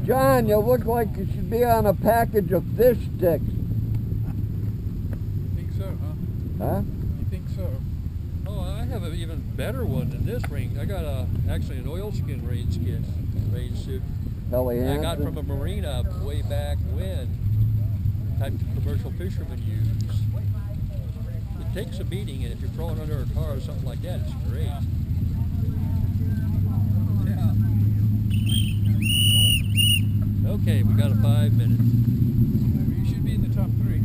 John, you look like you should be on a package of fish sticks. You think so, huh? Huh? You think so? Oh, I have an even better one than this ring. I got actually an oilskin rain suit. Helly I got Hansen. from a marina way back when, type of commercial fishermen use. It takes a beating, and if you're crawling under a car or something like that, it's great. Yeah. Okay, we got 5 minutes. You should be in the top 3.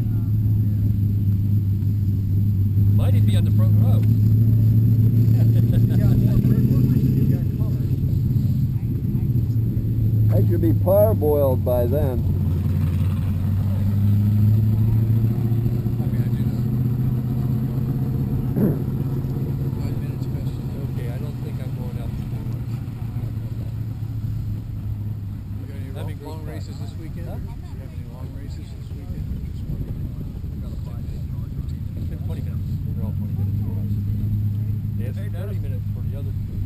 Might even be on the front row. I should be parboiled by then. I mean, I do know. 5 minutes past. Okay, I don't think I'm going out too much. You got any Having long group races class. this weekend? Huh? Do you have any long races this weekend? Or just It's been 20 minutes. They're all 20 minutes for us. Yeah, it's 30 minutes for the other two.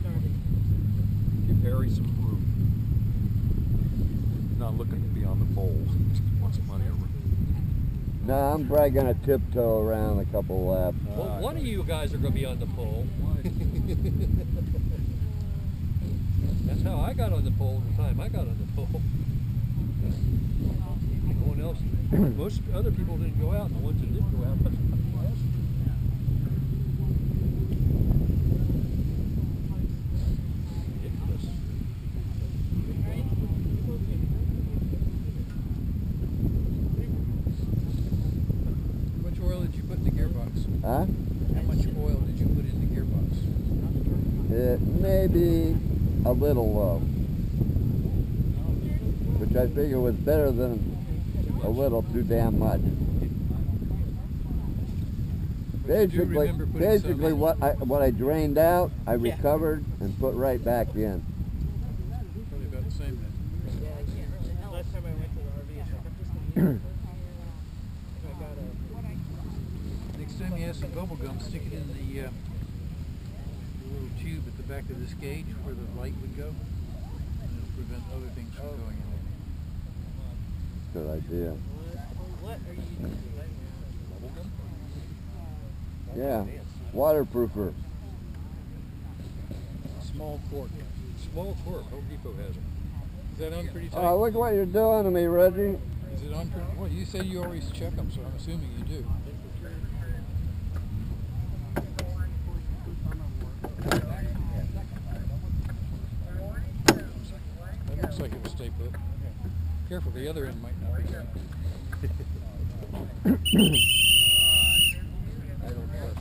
Give Harry some room. Not looking to be on the pole. Wants money over. No, I'm probably gonna tiptoe around a couple laps. Well, one of you guys are going to be on the pole. That's how I got on the pole the time I got on the pole. No one else. Most other people didn't go out, and the ones that did go out. Ridiculous. How much oil did you put in the gearbox? Huh? How much oil did you put in the gearbox? It may be a little low, which I figure was better than a little too damn much. But you do remember putting some Basically in. what I drained out, I recovered and put right back in. Probably about the same then. Last time I went to the RV, it's like, I'm just gonna use it. I got a... Next time you have some bubble gum, stick it in the little tube at the back of this gauge where the light would go, and it'll prevent other things from going in Good idea. What are you using? Yeah, waterproofer. there. Small cork. Small cork. Home Depot has them. Is that on pretty tight? Oh, look what you're doing to me, Reggie. Is it on pretty? Well, you say you always check them, so I'm assuming you do. That looks like it was stay put. Careful, the other end might not be. I don't trust.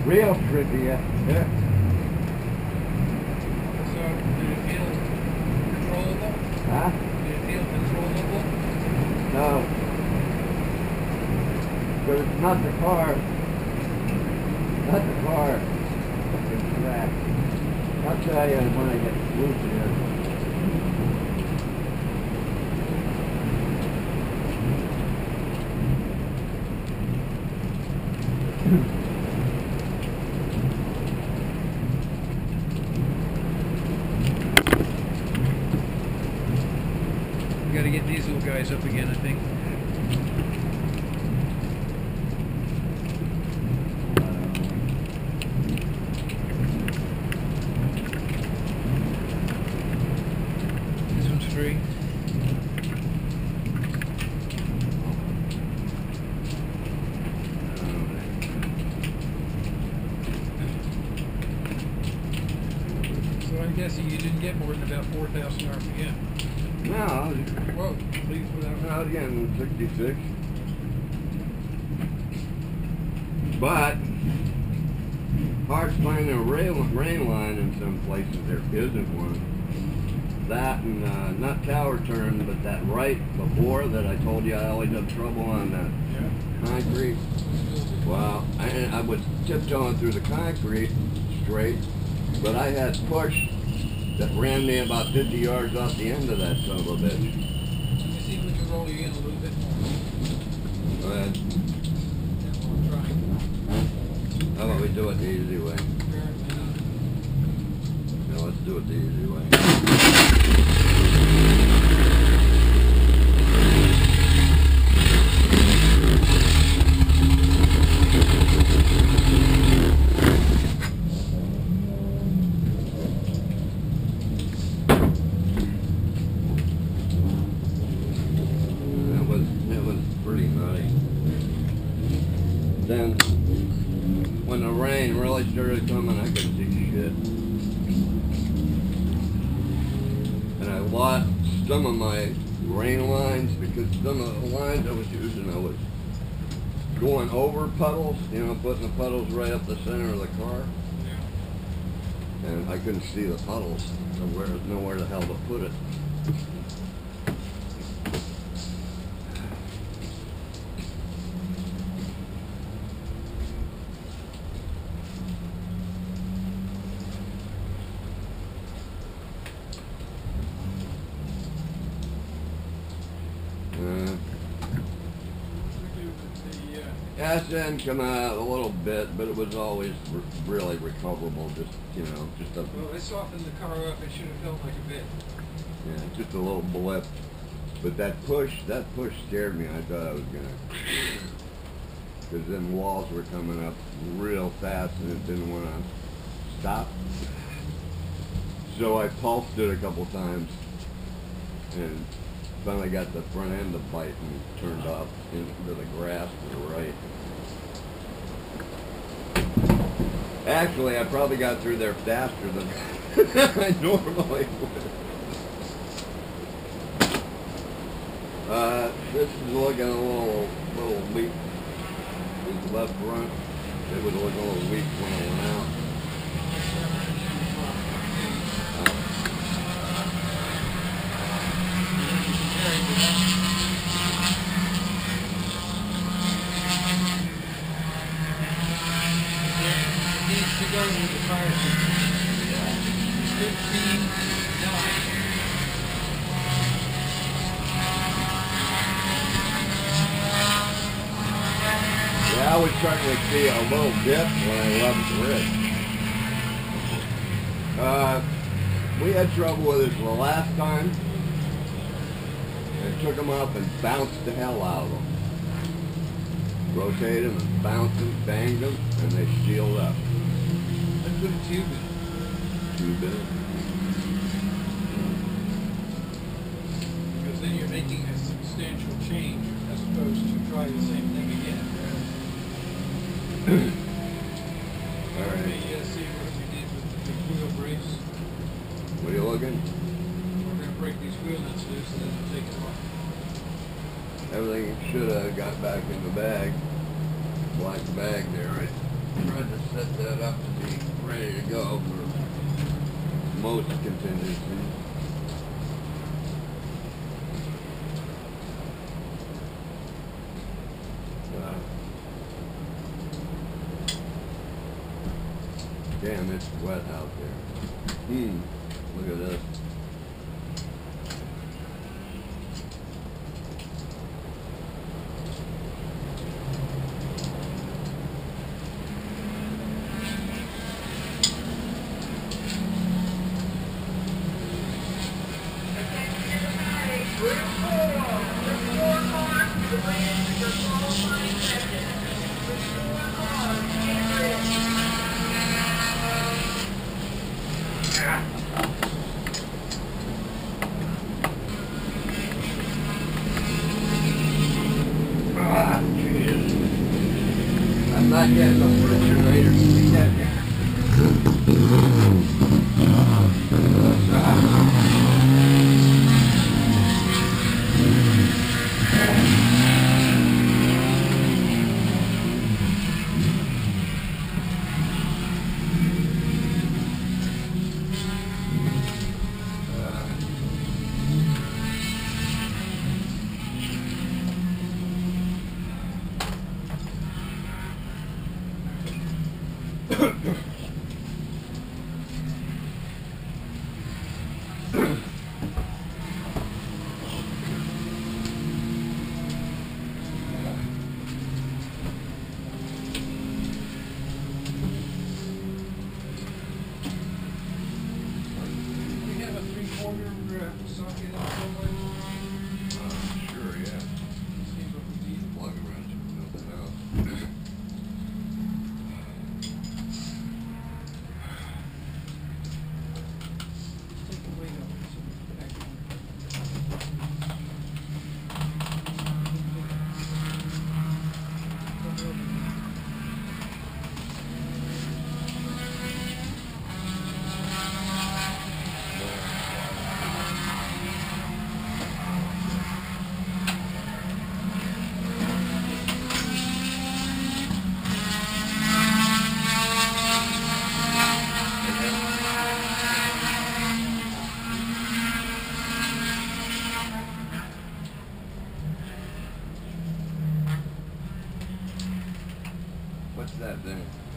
Real trivia. Yeah. So, did it feel controllable? Huh? Did it feel controllable? No. But it's not the car. Not the car. It's the track. I'll tell you when I get loose here. We got to get these little guys up again, I think. This one's free. So I'm guessing you didn't get more than about 4,000 RPM. No, Whoa, please without out again, 66. But, hard to find a rain line in some places. There isn't one. That and, not tower turn, but that right before that I told you I always have trouble on that concrete. Well, I was tiptoeing through the concrete straight, but I had push that ran me about 50 yards off the end of that son of a bitch. Let me see if we can roll you in a little bit more. Go ahead. Yeah, well, I'm trying. How about we do it the easy way? Apparently not. No, let's do it the easy way. It was pretty nutty. Then, when the rain really started coming, I couldn't see shit. And I lost some of my rain lines because some of the lines I was using, I was going over puddles, you know, putting the puddles right up the center of the car. And I couldn't see the puddles, so nowhere the hell to put it. Gas end come out a little bit, but it was always really recoverable. Just, you know, just a Well, it softened the car up. It should have felt like a bit. yeah, just a little blip. But that push scared me. I thought I was gonna, because then walls were coming up real fast, and it didn't want to stop. So I pulsed it a couple times, and finally got the front end to bite and turned off into the grass to the right. Actually, I probably got through there faster than I normally would. This is looking a little weak. This left front, it was looking a little weak when I went out. To go with the fire system. 15.9. Yeah, I was starting to see a little dip when I left the ridge. We had trouble with this the last time. I took them up and bounced the hell out of them. Rotated them and bounced them, banged them, and they sealed up. Let's put a tube in. Tube in it. Because then you're making a substantial change as opposed to try the same thing again. All right. Let me see what we did with the wheel brace. What are you looking? We're going to break these wheel nuts loose and then we'll take them off. Everything should have got back in the bag. Black bag there, right? tried to set that up to be ready to go for most contingencies. Damn, it's wet out there. Look at this. I'm not getting a refrigerator. Sure, yeah. Plug wrench and nothing else. What's that thing?